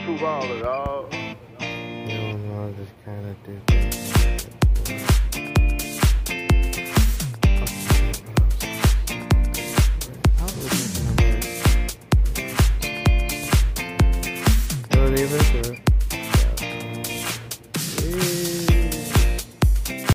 true baller, dog. You know, I just kinda did that.